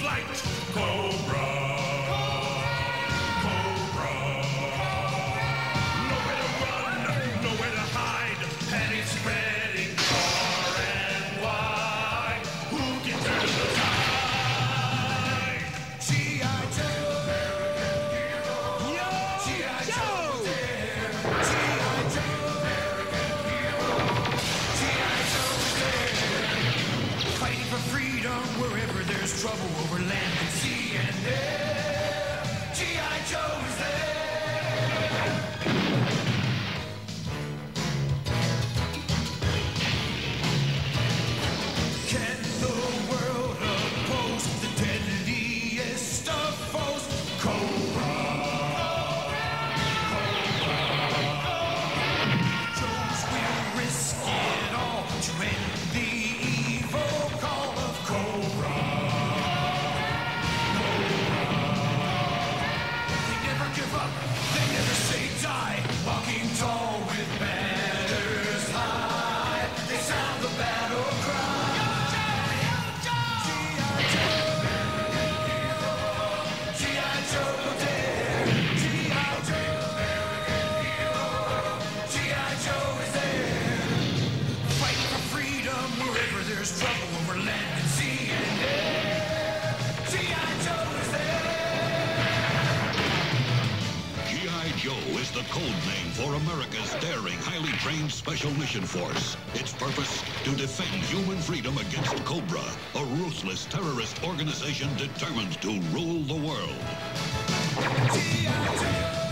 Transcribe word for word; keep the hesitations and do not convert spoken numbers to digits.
flight. Cobra. Cobra. Nowhere to run, nowhere to hide. Panic spreading far and wide. Who can turn the tide? G I Joe. Yo, G I Joe. G I Joe. G I Joe is there. Fighting for freedom wherever there's trouble over land and sea and air. G I Joe is there. Can the world oppose the deadliest of foes? Cobra. Joes will risk it all to end the evil call of Cobra. They never give up, they never say die. Walking tall with banners high, they sound the battle cry. G I Joe, G I Joe dare. G I Joe, G I Joe is there. Fighting for freedom wherever there's trouble over land and sea and air. G I Joe is there. G I Joe is the code name for America's daring, highly trained Special Mission Force. Its purpose, to defend human freedom against Cobra, a ruthless terrorist organization determined to rule the world. G I Joe.